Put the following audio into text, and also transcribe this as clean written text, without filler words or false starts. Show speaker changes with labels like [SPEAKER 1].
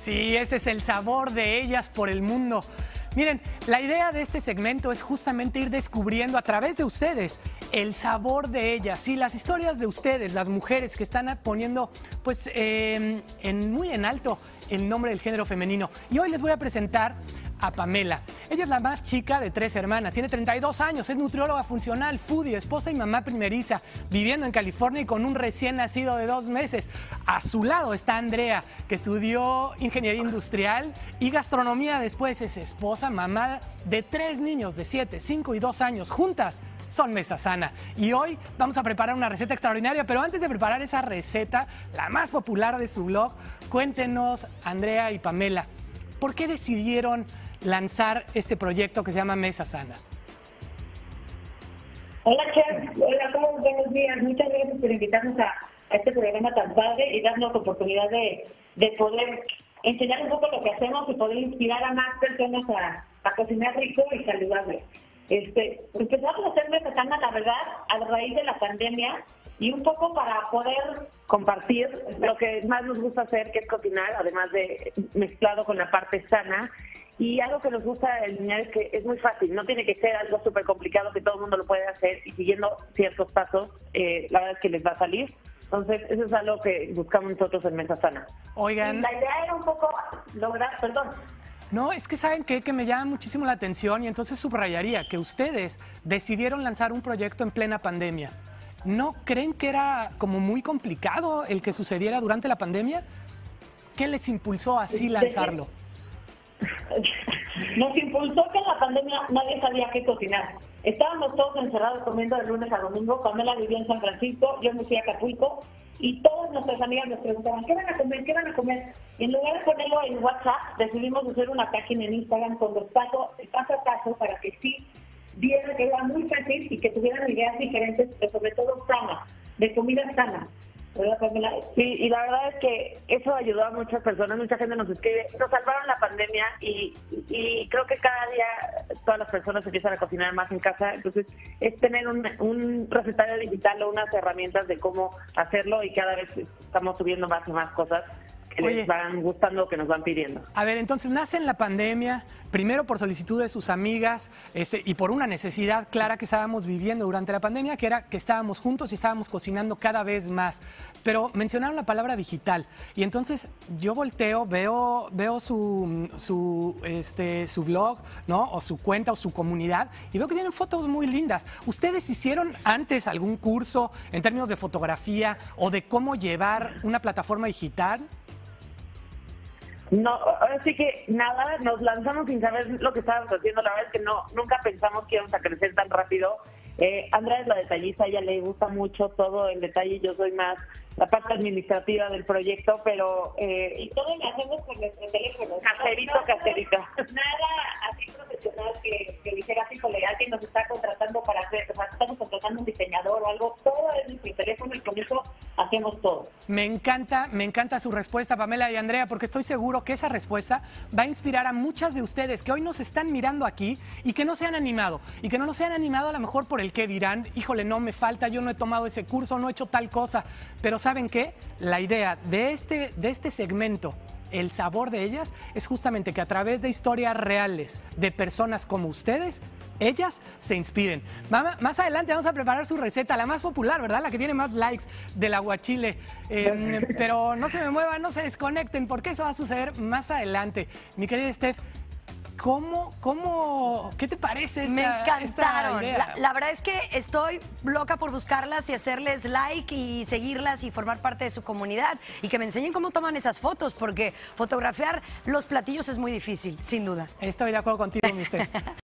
[SPEAKER 1] sí, ese es el sabor de ellas por el mundo. Miren, la idea de este segmento es justamente ir descubriendo a través de ustedes el sabor de ellas, sí, las historias de ustedes, las mujeres que están poniendo pues muy en alto el nombre del género femenino. Y hoy les voy a presentar a Pamela. Ella es la más chica de 3 hermanas, tiene 32 años, es nutrióloga funcional, foodie, esposa y mamá primeriza, viviendo en California y con un recién nacido de 2 meses. A su lado está Andrea, que estudió ingeniería industrial y gastronomía, después es esposa, mamá de 3 niños de 7, 5 y 2 años. Juntas son Mesa Sana. Y hoy vamos a preparar una receta extraordinaria, pero antes de preparar esa receta, la más popular de su blog, cuéntenos, Andrea y Pamela, ¿por qué decidieron lanzar este proyecto que se llama Mesa Sana?
[SPEAKER 2] Hola, Chef. Hola, ¿cómo? Buenos días. Muchas gracias por invitarnos a este programa tan padre y darnos la oportunidad de poder enseñar un poco lo que hacemos y poder inspirar a más personas a cocinar rico y saludable. Empezamos a hacer Mesa Sana, la verdad, a raíz de la pandemia y un poco para poder compartir lo que más nos gusta hacer, que es cocinar, además de mezclado con la parte sana. Y algo que nos gusta enseñar es que es muy fácil, no tiene que ser algo súper complicado que todo el mundo lo puede hacer y siguiendo ciertos pasos, la verdad es que les va a salir. Entonces, eso es algo que buscamos nosotros en Mesa Sana.
[SPEAKER 1] Oigan,
[SPEAKER 2] la idea era un poco lograr,
[SPEAKER 1] No, es que ¿saben qué? Que me llama muchísimo la atención y entonces subrayaría que ustedes decidieron lanzar un proyecto en plena pandemia. ¿No creen que era como muy complicado el que sucediera durante la pandemia? ¿Qué les impulsó así lanzarlo?
[SPEAKER 2] Nos impulsó que en la pandemia nadie sabía qué cocinar. Estábamos todos encerrados comiendo de lunes a domingo. Pamela vivía en San Francisco, yo me fui a Acapulco y todas nuestras amigas nos preguntaban ¿qué van a comer? ¿Qué van a comer? Y en lugar de ponerlo en WhatsApp, decidimos hacer una página en Instagram con los paso a paso para que sí vieran que era muy fácil y que tuvieran ideas diferentes, pero sobre todo sanas, de comida sana. Sí, y la verdad es que eso ayudó a muchas personas, mucha gente nos escribe, nos salvaron la pandemia y creo que cada día todas las personas empiezan a cocinar más en casa, entonces es tener un recetario digital o unas herramientas de cómo hacerlo y cada vez estamos subiendo más y más cosas que les van gustando, que nos van pidiendo.
[SPEAKER 1] A ver, entonces nace en la pandemia, primero por solicitud de sus amigas y por una necesidad clara que estábamos viviendo durante la pandemia, que era que estábamos juntos y estábamos cocinando cada vez más. Pero mencionaron la palabra digital y entonces yo volteo, veo su blog, ¿no? O su cuenta o su comunidad y veo que tienen fotos muy lindas. ¿Ustedes hicieron antes algún curso en términos de fotografía o de cómo llevar una plataforma digital?
[SPEAKER 2] No, así que nada, nos lanzamos sin saber lo que estábamos haciendo. La verdad es que nunca pensamos que íbamos a crecer tan rápido. Andrea es la detallista, a ella le gusta mucho todo el detalle, yo soy más la parte administrativa del proyecto, pero... y todo lo hacemos con nuestro teléfono. Caserito. Nada así profesional que dijera, híjole, alguien nos está contratando para hacer, o sea, estamos contratando un diseñador o algo, todo es nuestro teléfono y con eso hacemos todo.
[SPEAKER 1] Me encanta su respuesta, Pamela y Andrea, porque estoy seguro que esa respuesta va a inspirar a muchas de ustedes que hoy nos están mirando aquí y que no se han animado, y que no se han animado a lo mejor por el qué dirán, híjole, no me falta, yo no he tomado ese curso, no he hecho tal cosa, pero ¿saben qué? La idea de este segmento, el sabor de ellas, es justamente que a través de historias reales de personas como ustedes, ellas se inspiren. Más adelante vamos a preparar su receta, la más popular, ¿verdad? La que tiene más likes del aguachile. Pero no se me muevan, no se desconecten, porque eso va a suceder más adelante. Mi querida Steph, ¿qué te parece esta idea?
[SPEAKER 3] Me encantaron. La verdad es que estoy loca por buscarlas y hacerles like y seguirlas y formar parte de su comunidad y que me enseñen cómo toman esas fotos, porque fotografiar los platillos es muy difícil, sin duda.
[SPEAKER 1] Estoy de acuerdo contigo, mi Steph.